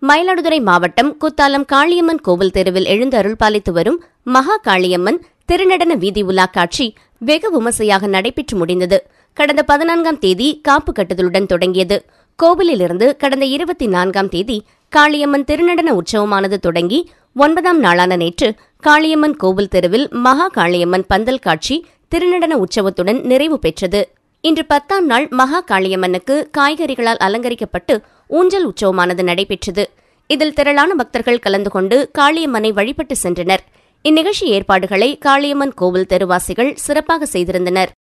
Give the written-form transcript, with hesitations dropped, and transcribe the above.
மயிலாடுதுறை மாவட்டம் குத்தாலம் காளியம்மன் கோவில் தெருவில் எழுந்து அருள்பாலித்து வரும் மகா காளியம்மன் திருநடன வீதி உலா காட்சி வெகு விமர்சையாக நடைபெற்று முடிந்தது. கடந்த 14ஆம் தேதி காப்பு கட்டுதலுடன் தொடங்கியது. கோவிலிலிருந்து கடந்த 24ஆம் தேதி காளியம்மன் திருநடன உற்சவமானது தொடங்கி 9ஆம் நாளான நேற்று காளியம்மன் கோவில் தெருவில் மகா காளியம்மன் பந்தல் காட்சி திருநடன உற்சவத்துடன் நிறைவு பெற்றது. இன்று 10ஆம் நாள் மகா காளியம்மனுக்கு காய்கறிகளால் அலங்கரிக்கப்பட்டு ஊஞ்சல் உற்சவமானது நடைபெற்றது. இதில் திரளான பக்தர்கள் கலந்து கொண்டு காளியம்மனை வழிபட்டு சென்றனர். இந்நிகழ்ச்சி ஏற்பாடுகளை காளியம்மன் கோவில் தெருவாசிகள் சிறப்பாக செய்திருந்தனர்.